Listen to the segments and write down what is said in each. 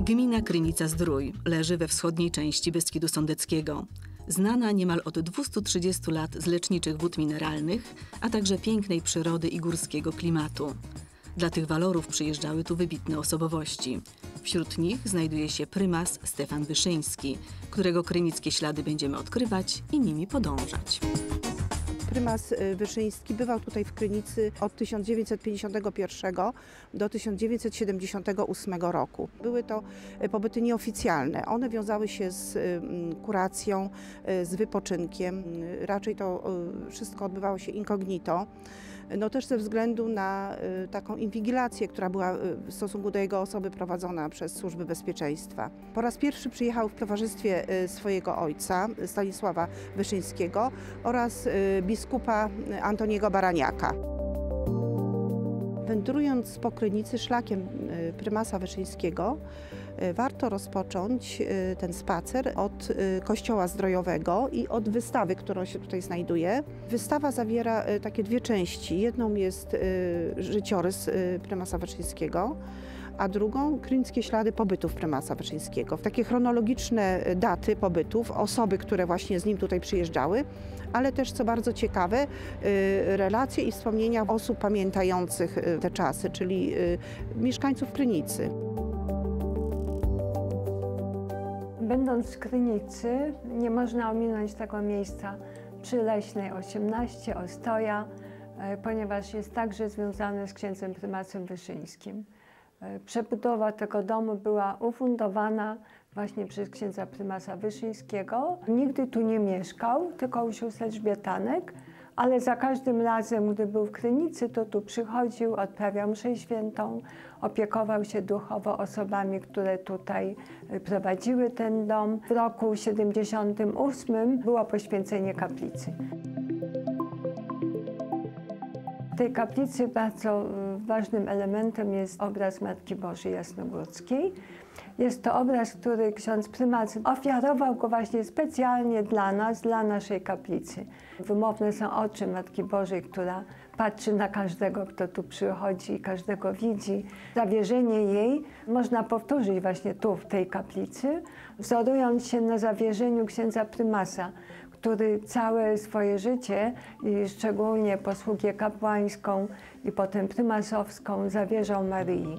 Gmina Krynica-Zdrój leży we wschodniej części Beskidu Sądeckiego. Znana niemal od 230 lat z leczniczych wód mineralnych, a także pięknej przyrody i górskiego klimatu. Dla tych walorów przyjeżdżały tu wybitne osobowości. Wśród nich znajduje się prymas Stefan Wyszyński, którego krynickie ślady będziemy odkrywać i nimi podążać. Prymas Wyszyński bywał tutaj w Krynicy od 1951 do 1978 roku. Były to pobyty nieoficjalne. One wiązały się z kuracją, z wypoczynkiem. Raczej to wszystko odbywało się incognito. No też ze względu na taką inwigilację, która była w stosunku do jego osoby prowadzona przez służby bezpieczeństwa. Po raz pierwszy przyjechał w towarzystwie swojego ojca, Stanisława Wyszyńskiego, oraz biskupa Antoniego Baraniaka. Wędrując po Krynicy szlakiem prymasa Wyszyńskiego, warto rozpocząć ten spacer od kościoła zdrojowego i od wystawy, która się tutaj znajduje. Wystawa zawiera takie dwie części. Jedną jest życiorys prymasa Wyszyńskiego, a drugą krynickie ślady pobytów prymasa Wyszyńskiego. Takie chronologiczne daty pobytów, osoby, które właśnie z nim tutaj przyjeżdżały, ale też, co bardzo ciekawe, relacje i wspomnienia osób pamiętających te czasy, czyli mieszkańców Krynicy. Będąc w Krynicy, nie można ominąć tego miejsca przy Leśnej 18, Ostoja, ponieważ jest także związane z księdzem prymasem Wyszyńskim. Przebudowa tego domu była ufundowana właśnie przez księdza prymasa Wyszyńskiego. Nigdy tu nie mieszkał, tylko u sióstr Elżbietanek, ale za każdym razem, gdy był w Krynicy, to tu przychodził, odprawiał mszę świętą, opiekował się duchowo osobami, które tutaj prowadziły ten dom. W roku 78 było poświęcenie kaplicy. W tej kaplicy bardzo ważnym elementem jest obraz Matki Bożej Jasnogórskiej. Jest to obraz, który ksiądz prymas ofiarował go właśnie specjalnie dla nas, dla naszej kaplicy. Wymowne są oczy Matki Bożej, która patrzy na każdego, kto tu przychodzi, każdego widzi. Zawierzenie jej można powtórzyć właśnie tu, w tej kaplicy, wzorując się na zawierzeniu księdza prymasa, który całe swoje życie, i szczególnie posługę kapłańską i potem prymasowską, zawierzał Maryi.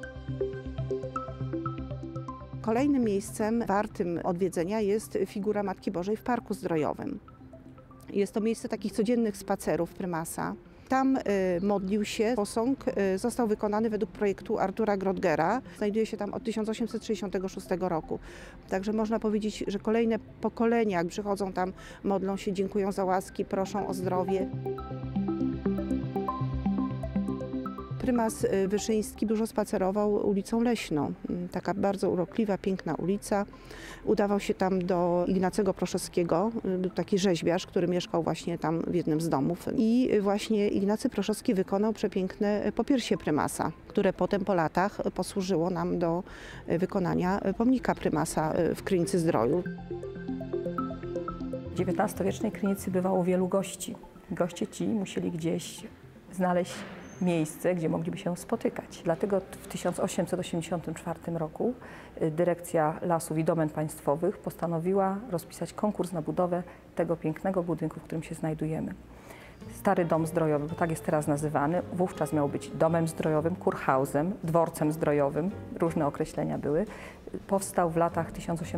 Kolejnym miejscem wartym odwiedzenia jest figura Matki Bożej w Parku Zdrojowym. Jest to miejsce takich codziennych spacerów prymasa. Tam modlił się. Posąg został wykonany według projektu Artura Grotgera. Znajduje się tam od 1866 roku. Także można powiedzieć, że kolejne pokolenia, jak przychodzą tam, modlą się, dziękują za łaski, proszą o zdrowie. Prymas Wyszyński dużo spacerował ulicą Leśną. Taka bardzo urokliwa, piękna ulica. Udawał się tam do Ignacego Proszowskiego. Był taki rzeźbiarz, który mieszkał właśnie tam w jednym z domów. I właśnie Ignacy Proszowski wykonał przepiękne popiersie prymasa, które potem po latach posłużyło nam do wykonania pomnika prymasa w Krynicy-Zdroju. W XIX-wiecznej Krynicy bywało wielu gości. Goście ci musieli gdzieś znaleźć miejsce, gdzie mogliby się spotykać. Dlatego w 1884 roku Dyrekcja Lasów i Domen Państwowych postanowiła rozpisać konkurs na budowę tego pięknego budynku, w którym się znajdujemy. Stary Dom Zdrojowy, bo tak jest teraz nazywany, wówczas miał być domem zdrojowym, kurhausem, dworcem zdrojowym, różne określenia były. Powstał w latach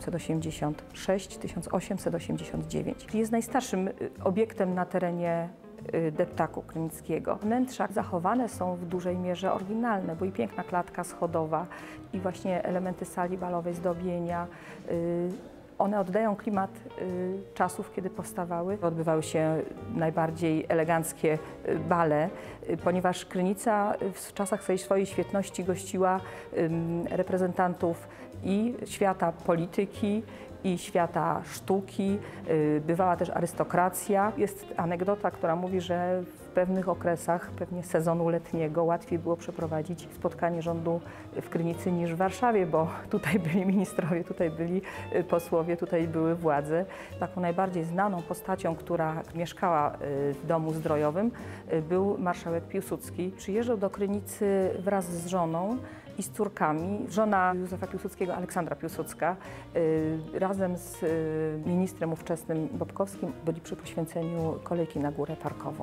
1886-1889. Jest najstarszym obiektem na terenie deptaku krynickiego. Wnętrza zachowane są w dużej mierze oryginalne, bo i piękna klatka schodowa, i właśnie elementy sali balowej, zdobienia. One oddają klimat czasów, kiedy powstawały. Odbywały się najbardziej eleganckie bale, ponieważ Krynica w czasach swojej świetności gościła reprezentantów i świata polityki, i świata sztuki. Bywała też arystokracja. Jest anegdota, która mówi, że w pewnych okresach, pewnie sezonu letniego, łatwiej było przeprowadzić spotkanie rządu w Krynicy niż w Warszawie, bo tutaj byli ministrowie, tutaj byli posłowie, tutaj były władze. Taką najbardziej znaną postacią, która mieszkała w domu zdrojowym, był marszałek Piłsudski. Przyjeżdżał do Krynicy wraz z żoną i z córkami. Żona Józefa Piłsudskiego, Aleksandra Piłsudska, razem z ministrem ówczesnym Bobkowskim byli przy poświęceniu kolejki na Górę Parkową.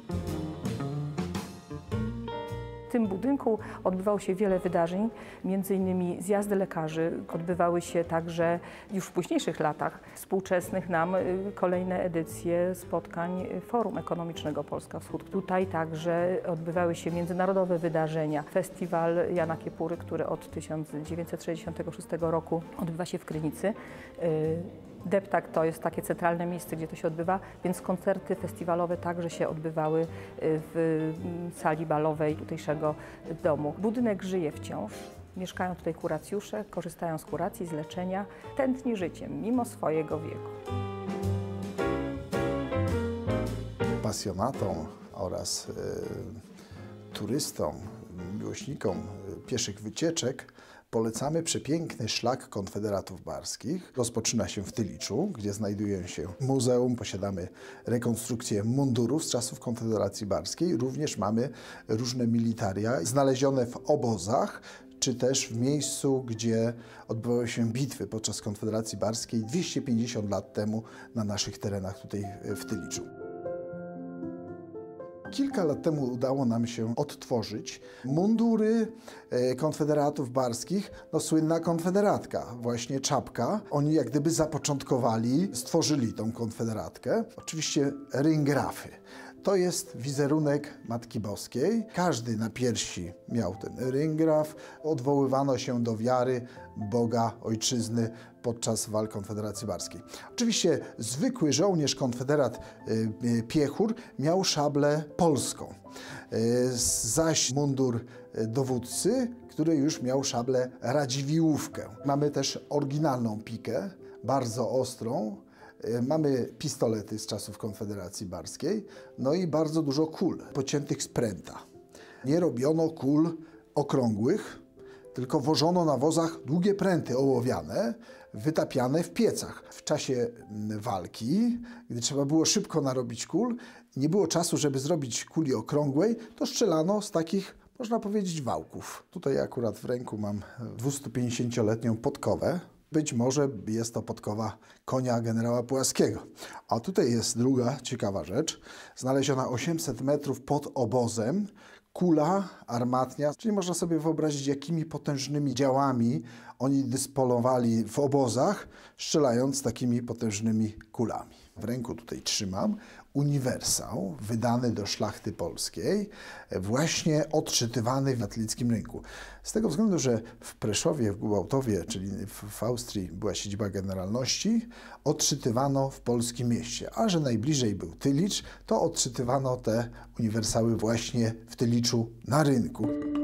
W tym budynku odbywało się wiele wydarzeń, m.in. zjazdy lekarzy. Odbywały się także już w późniejszych latach współczesnych nam kolejne edycje spotkań Forum Ekonomicznego Polska Wschód. Tutaj także odbywały się międzynarodowe wydarzenia. Festiwal Jana Kiepury, który od 1966 roku odbywa się w Krynicy. Deptak to jest takie centralne miejsce, gdzie to się odbywa, więc koncerty festiwalowe także się odbywały w sali balowej tutejszego domu. Budynek żyje wciąż. Mieszkają tutaj kuracjusze, korzystają z kuracji, z leczenia. Tętni życiem, mimo swojego wieku. Pasjonatom oraz turystom, miłośnikom pieszych wycieczek polecamy przepiękny szlak Konfederatów Barskich. Rozpoczyna się w Tyliczu, gdzie znajduje się muzeum. Posiadamy rekonstrukcję mundurów z czasów Konfederacji Barskiej. Również mamy różne militaria znalezione w obozach, czy też w miejscu, gdzie odbywały się bitwy podczas Konfederacji Barskiej 250 lat temu na naszych terenach tutaj w Tyliczu. Kilka lat temu udało nam się odtworzyć mundury konfederatów barskich, słynna konfederatka, właśnie czapka. Oni jak gdyby zapoczątkowali, stworzyli tą konfederatkę. Oczywiście ringrafy. To jest wizerunek Matki Boskiej. Każdy na piersi miał ten ringraf. Odwoływano się do wiary Boga, Ojczyzny podczas walk Konfederacji Barskiej. Oczywiście zwykły żołnierz konfederat piechur miał szablę polską, zaś mundur dowódcy, który już miał szablę radziwiłłówkę. Mamy też oryginalną pikę, bardzo ostrą. Mamy pistolety z czasów Konfederacji Barskiej, no i bardzo dużo kul pociętych z pręta. Nie robiono kul okrągłych, tylko wożono na wozach długie pręty ołowiane, wytapiane w piecach. W czasie walki, gdy trzeba było szybko narobić kul, nie było czasu, żeby zrobić kuli okrągłej, to strzelano z takich, można powiedzieć, wałków. Tutaj akurat w ręku mam 250-letnią podkowę. Być może jest to podkowa konia generała Pułaskiego. A tutaj jest druga ciekawa rzecz. Znaleziona 800 metrów pod obozem kula armatnia, czyli można sobie wyobrazić, jakimi potężnymi działami oni dysponowali w obozach, strzelając takimi potężnymi kulami. W ręku tutaj trzymam uniwersał wydany do szlachty polskiej, właśnie odczytywany na tylickim rynku. Z tego względu, że w Preszowie, w Gwałtowie, czyli w Austrii była siedziba generalności, odczytywano w polskim mieście, a że najbliżej był Tylicz, to odczytywano te uniwersały właśnie w Tyliczu na rynku.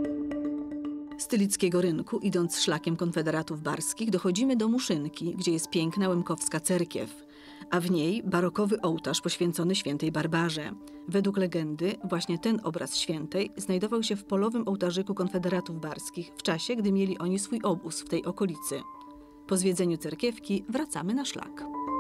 Z Tylickiego rynku, idąc szlakiem Konfederatów Barskich, dochodzimy do Muszynki, gdzie jest piękna Łemkowska cerkiew, a w niej barokowy ołtarz poświęcony świętej Barbarze. Według legendy właśnie ten obraz świętej znajdował się w polowym ołtarzyku Konfederatów Barskich w czasie, gdy mieli oni swój obóz w tej okolicy. Po zwiedzeniu cerkiewki wracamy na szlak.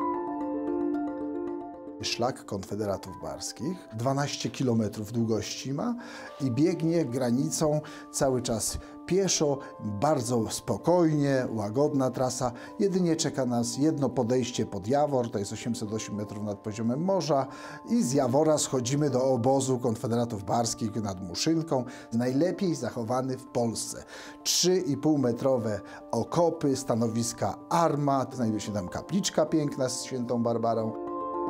Szlak Konfederatów Barskich 12 km długości ma i biegnie granicą cały czas pieszo, bardzo spokojnie, łagodna trasa. Jedynie czeka nas jedno podejście pod Jawor, to jest 808 metrów nad poziomem morza i z Jawora schodzimy do obozu Konfederatów Barskich nad Muszynką, najlepiej zachowany w Polsce. 3,5-metrowe okopy, stanowiska armat, znajduje się tam kapliczka piękna z świętą Barbarą.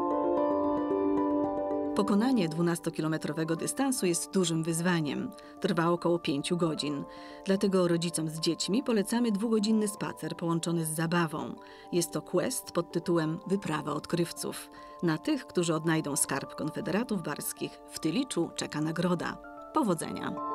Pokonanie 12-kilometrowego dystansu jest dużym wyzwaniem. Trwa około 5 godzin. Dlatego rodzicom z dziećmi polecamy 2-godzinny spacer połączony z zabawą. Jest to quest pod tytułem Wyprawa odkrywców. Na tych, którzy odnajdą skarb Konfederatów Barskich, w Tyliczu czeka nagroda. Powodzenia!